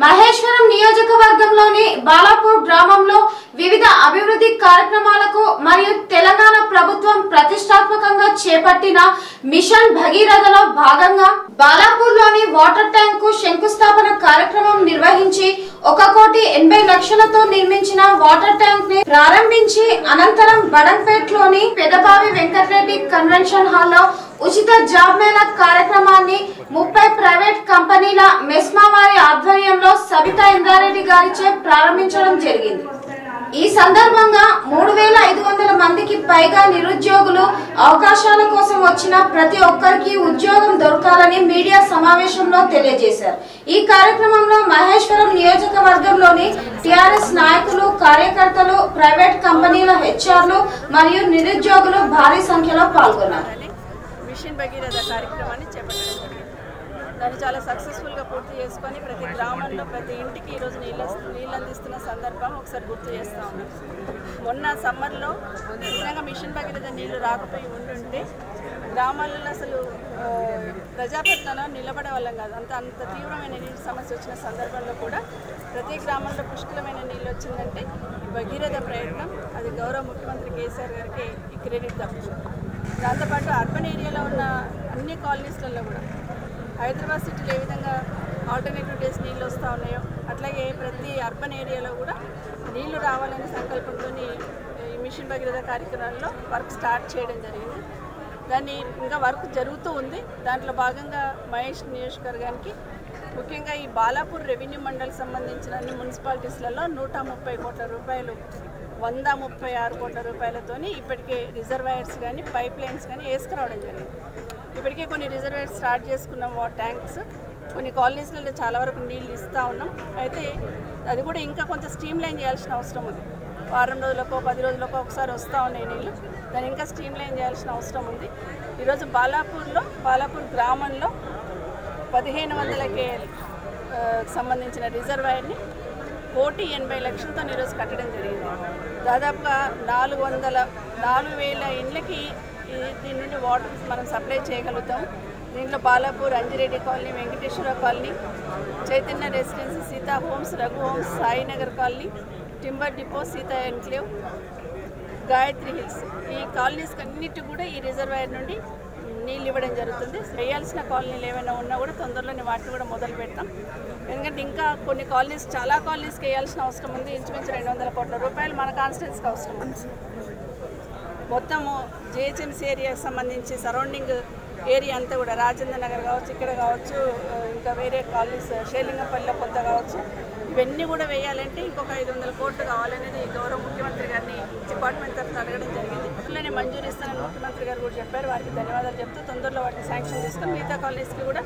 మహేశ్వరం నియోజకవర్గంలోని బాలాపూర్ గ్రామంలో వివిధ అభివృద్ధి కార్యక్రమాలకు మరియు తెలంగాణ ప్రభుత్వం ప్రతిష్టాత్మకంగా చేపట్టిన మిషన్ భగీరథలో భాగంగా బాలాపూర్లోని వాటర్ ట్యాంక్ కు శంకుస్థాపన కార్యక్రమం నిర్వహించి 1,80,00,000తో నిర్మించిన వాటర్ ట్యాంక్ ని ప్రారంభించి అనంతరం బడంపేట్లోని పెదబావి వెంకటరెడ్డి కన్వెన్షన్ హాల్లో ఉచిత జాబ్ మేళా కార్యక్రమాన్ని 30 ప్రైవేట్ కంపెనీల మెస్మా వారి ఆధ్వర్యంలో సబితా ఇంద్రారెడ్డి గారిచే ప్రారంభించడం జరిగింది। ఈ సందర్భంగా 3,500 మందికి పైగా నిరుద్యోగులు అవకాశాల కోసం వచ్చిన ప్రతి ఒక్కరికి ఉద్యోగం దొరకాలని మీడియా సమావేశంలో తెలియజేశారు। ఈ కార్యక్రమంలో మహేశ్వరం నియోజకవర్గంలోని టిఆర్ఎస్ నాయకులు, కార్యకర్తలు, ప్రైవేట్ కంపెనీల హెచ్ఆర్లు మరియు నిరుద్యోగులు భారీ సంఖ్యలో పాల్గొన్నారు। మిషన్ భగీరథ కార్యక్రమాన్ని చేపట్టడం జరిగింది। దాన్ని చాలా సక్సెస్ఫుల్గా పూర్తి చేసుకొని ప్రతి గ్రామంలో ప్రతి ఇంటికి ఈరోజు నీళ్ళు అందిస్తున్న సందర్భం ఒకసారి గుర్తు చేస్తూ ఉన్నాం। మొన్న సమ్మర్లో నిజంగా మిషన్ భగీరథ నీళ్లు రాకపోయి ఉండుంటే గ్రామాలలో అసలు ప్రజాప్రతినిధులు నిలబడే వాళ్ళం కాదు। అంత తీవ్రమైన నీటి సమస్య వచ్చిన సందర్భంలో కూడా ప్రతి గ్రామంలో పుష్కలమైన నీళ్ళు వచ్చిందంటే భగీరథ ప్రయత్నం అది గౌరవ ముఖ్యమంత్రి కేసీఆర్ గారికి ఈ క్రెడిట్ దక్కుతుంది। దాంతోపాటు అర్బన్ ఏరియాలో ఉన్న అన్ని కాలనీస్లలో కూడా హైదరాబాద్ సిటీలో ఏ విధంగా ఆల్టర్నేటివ్ డేస్ నీళ్ళు వస్తూ ఉన్నాయో అట్లాగే ప్రతి అర్బన్ ఏరియాలో కూడా నీళ్లు రావాలనే సంకల్పంతో ఈ మిషన్ భగీరథ కార్యక్రమాల్లో వర్క్ స్టార్ట్ చేయడం జరిగింది। దాన్ని ఇంకా వర్క్ జరుగుతూ ఉంది। దాంట్లో భాగంగా మహేష్ నియోజకవర్గానికి ముఖ్యంగా ఈ బాలాపూర్ రెవెన్యూ మండలికి సంబంధించిన అన్ని మున్సిపాలిటీస్లలో 130 కోట్ల రూపాయలు 136 కోట్ల రూపాయలతోని ఇప్పటికే రిజర్వాయర్స్ కానీ పైప్ లైన్స్ కానీ వేసుకురావడం జరిగింది। ఇప్పటికే కొన్ని రిజర్వాయర్స్ స్టార్ట్ చేసుకున్నాం, వాటర్ ట్యాంక్స్ కొన్ని కాలనీస్లలో చాలా వరకు నీళ్ళు ఇస్తూ ఉన్నాం। అయితే అది కూడా ఇంకా కొంచెం స్ట్రీమ్ లైన్ చేయాల్సిన అవసరం ఉంది। వారం రోజులకో 10 రోజులకో ఒకసారి వస్తూ ఉన్నాయి నీళ్ళు, దాన్ని ఇంకా స్ట్రీమ్ లైన్ చేయాల్సిన అవసరం ఉంది। ఈరోజు బాలాపూర్ గ్రామంలో 1,500 KL సంబంధించిన రిజర్వాయర్ని 1,80,00,000తో ఈరోజు కట్టడం జరిగింది। దాదాపుగా 4,000 ఇండ్లకి దీని నుండి వాటర్ మనం సప్లై చేయగలుగుతాం। దీంట్లో Balapur, Anjireddy colony, Venkateshwara colony, Chaitanya residency, Sita homes, Raghu homes, Sainagar colony, timber depot, Sita enclave, Gayatri hills ఈ కాలనీస్ అన్నిటి కూడా ఈ రిజర్వాయర్ నుండి నీళ్ళు ఇవ్వడం జరుగుతుంది। వేయాల్సిన కాలనీలు ఏమైనా ఉన్నా కూడా తొందరలోనే వాటిని కూడా మొదలు పెడతాం। ఎందుకంటే ఇంకా కొన్ని కాలనీస్ చాలా కాలనీస్కి వేయాల్సిన అవసరం ఉంది। ఇంచుమించు 200 కోట్ల రూపాయలు మన కాన్స్టిట్యున్సీకి అవసరం ఉంది। మొత్తము జిహెచ్ఎంసీ ఏరియాకి సంబంధించి సరౌండింగ్ ఏరియా అంతా కూడా రాజేంద్ర నగర్ కావచ్చు, ఇక్కడ కావచ్చు, ఇంకా వేరే కాలనీస్ షేలింగపల్లిలో కొంత కావచ్చు, ఇవన్నీ కూడా వేయాలంటే ఇంకొక 500 కోట్లు కావాలనేది గౌరవ ముఖ్యమంత్రి గారిని డిపార్ట్మెంట్ తరఫున అడగడం జరిగింది। ఇట్లనే మంజూరు ఇస్తానని ముఖ్యమంత్రి గారు కూడా చెప్పారు। వారికి ధన్యవాదాలు చెప్తూ తొందరలో వాటిని శాంక్షన్ చేసుకొని మిగతా కాలనీస్కి కూడా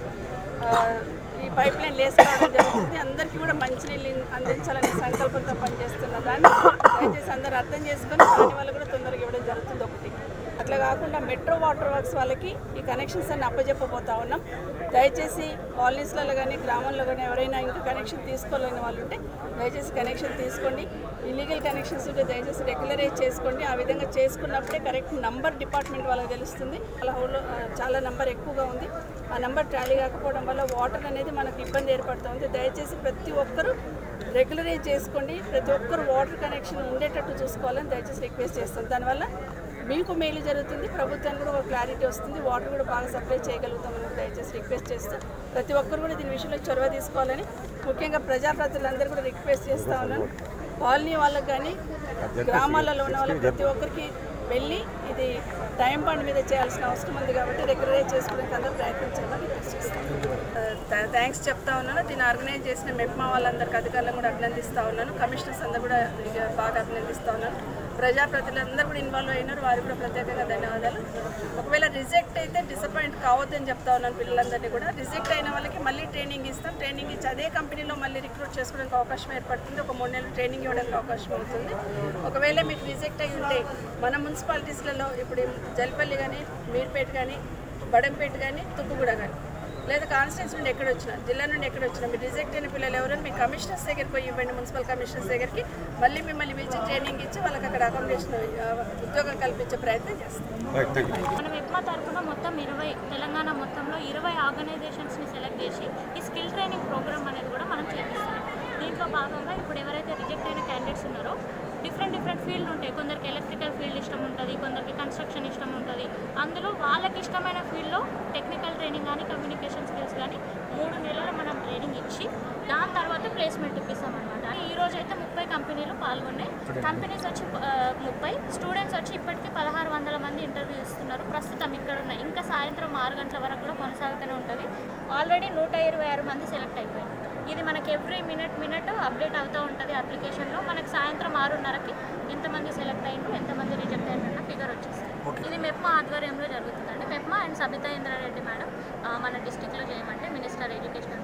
ఈ పైప్ లైన్ వేసుకోవడం జరుగుతుంది। అందరికీ కూడా మంచినీళ్ళు అందించాలనే సంకల్పంతో పనిచేస్తున్న దాన్ని దయచేసి అందరూ అర్థం చేసుకొని దాని వల్ల కూడా తొందరగా ఇవ్వడం జరుగుతుంది। ఒకటి అట్లా కాకుండా మెట్రో వాటర్ వర్క్స్ వాళ్ళకి ఈ కనెక్షన్స్ అన్ని అప్పచెప్పబోతా ఉన్నాం। దయచేసి కాలనీస్లలో కానీ గ్రామంలో కానీ ఎవరైనా ఇంకా కనెక్షన్ తీసుకోలేని వాళ్ళు ఉంటే దయచేసి కనెక్షన్ తీసుకోండి। ఇల్లీగల్ కనెక్షన్స్ ఉంటే దయచేసి రెగ్యులరైజ్ చేసుకోండి। ఆ విధంగా చేసుకున్నప్పుడే కరెక్ట్ నంబర్ డిపార్ట్మెంట్ వాళ్ళకి తెలుస్తుంది। అలా చాలా నంబర్ ఎక్కువగా ఉంది, ఆ నంబర్ టాలీ కాకపోవడం వల్ల వాటర్ అనేది మనకు ఇబ్బంది ఏర్పడుతుంది। దయచేసి ప్రతి ఒక్కరూ రెగ్యులరైజ్ చేసుకోండి, ప్రతి ఒక్కరు వాటర్ కనెక్షన్ ఉండేటట్టు చూసుకోవాలని దయచేసి రిక్వెస్ట్ చేస్తాను। దానివల్ల మీకు మేలు జరుగుతుంది, ప్రభుత్వానికి కూడా ఒక క్లారిటీ వస్తుంది, వాటర్ కూడా బాగా సప్లై చేయగలుగుతామని దయచేసి రిక్వెస్ట్ చేస్తూ ప్రతి ఒక్కరు కూడా దీని విషయంలో చొరవ తీసుకోవాలని ముఖ్యంగా ప్రజాప్రతినిధులందరూ కూడా రిక్వెస్ట్ చేస్తూ ఉన్నాను। కాలనీ వాళ్ళకి కానీ గ్రామాలలో ఉన్న వాళ్ళకి ప్రతి ఒక్కరికి వెళ్ళి ఇది టైం బాండ్ మీద చేయాల్సిన అవసరం ఉంది కాబట్టి రెగ్యులరైజ్ చేసుకోవడానికి అందరూ ప్రయత్నించాలని రిక్వెస్ట్ చేస్తాను। థ్యాంక్స్ చెప్తా ఉన్నాను। దీన్ని ఆర్గనైజ్ చేసిన మెప్మా వాళ్ళందరికీ అధికారులను కూడా అభినందిస్తూ ఉన్నాను। కమిషనర్స్ అందరూ కూడా బాగా అభినందిస్తూ ఉన్నాను। ప్రజాప్రతినిధులందరూ కూడా ఇన్వాల్వ్ అయినారు, వారికి కూడా ప్రత్యేకంగా ధన్యవాదాలు। ఒకవేళ రిజెక్ట్ అయితే డిసప్పాయింట్ కావద్దని చెప్తా ఉన్నాను పిల్లలందరినీ కూడా। రిజెక్ట్ అయిన వాళ్ళకి మళ్ళీ ట్రైనింగ్ ఇస్తాం, ట్రైనింగ్ ఇచ్చి అదే కంపెనీలో మళ్ళీ రిక్రూట్ చేసుకోవడానికి అవకాశం ఏర్పడుతుంది, ఒక 3 నెలలు ట్రైనింగ్ ఇవ్వడానికి అవకాశం అవుతుంది। ఒకవేళ మీకు రిజెక్ట్ అయి ఉంటే మన మున్సిపాలిటీస్లలో ఇప్పుడు జల్పల్లి కానీ, మీర్పేట కానీ, బడంపేట కానీ, తుక్కుగూడ కానీ లేదా కాన్స్టిట్యున్సీ నుండి ఎక్కడ వచ్చినా, జిల్లా నుండి ఎక్కడ వచ్చినా మీరు రిజెక్ట్ అయిన పిల్లలు ఎవరైనా మీ కమిషనర్స్ దగ్గరికి పోయి ఇవ్వండి, మున్సిపల్ కమిషనర్స్ దగ్గరికి మళ్ళీ మిమ్మల్ని పిలిచి ట్రైనింగ్ ఇచ్చి వాళ్ళకి అక్కడ అకామిడేషన్ ఉద్యోగం కల్పించే ప్రయత్నం చేస్తాం। మన మెప్మా తరఫున మొత్తం 20 తెలంగాణ మొత్తంలో 20 ఆర్గనైజేషన్స్ని సెలెక్ట్ చేసి ఈ స్కిల్ ట్రైనింగ్ ప్రోగ్రామ్ అనేది కూడా మనం చేపిస్తాం। దీంట్లో భాగంగా ఇప్పుడు ఎవరైతే రిజెక్ట్ అయిన క్యాండిడేట్స్ ఉన్నారో డిఫరెంట్ ఫీల్డ్ ఉంటాయి. కొందరికి ఎలక్ట్రికల్ ఫీల్డ్ ఇష్టం ఉంటుంది, కొందరికి కన్స్ట్రక్షన్ ఇష్టం ఉంటుంది. అందులో వాళ్ళకి ఇష్టమైన ఫీల్డ్లో టెక్నికల్ ట్రైనింగ్ కానీ కమ్యూనికేషన్ స్కిల్స్ కానీ 3 నెలలు మనం ట్రైనింగ్ ఇచ్చి దాని తర్వాత ప్లేస్మెంట్ ఇప్పిస్తామన్నమాట. ఈరోజు అయితే 30 కంపెనీలు పాల్గొన్నాయి. కంపెనీస్ వచ్చి 30, స్టూడెంట్స్ వచ్చి ఇప్పటికీ 1600 మంది ఇంటర్వ్యూ ఇస్తున్నారు. ప్రస్తుతం ఇక్కడ ఉన్నాయి. ఇంకా సాయంత్రం 6 గంటల వరకు కూడా కొనసాగుతూనే ఉంటుంది. ఆల్రెడీ 126 మంది సెలెక్ట్ అయిపోయారు. ఇది మనకి ఎవ్రీ మినిట్ అప్డేట్ అవుతూ ఉంటుంది అప్లికేషన్లో. మనకి సాయంత్రం 6:30కి ఎంతమంది సెలెక్ట్ అయ్యారు, ఎంతమంది రిజెక్ట్ అయ్యారన్న ఫిగర్ వచ్చేస్తుంది. ఇది మెప్మా ఆధ్వర్యంలో జరుగుతుందండి. మెప్మా అండ్ సబితా ఇంద్రారెడ్డి మేడం మన డిస్టిక్లో చేయమంటే మినిస్టర్ ఎడ్యుకేషన్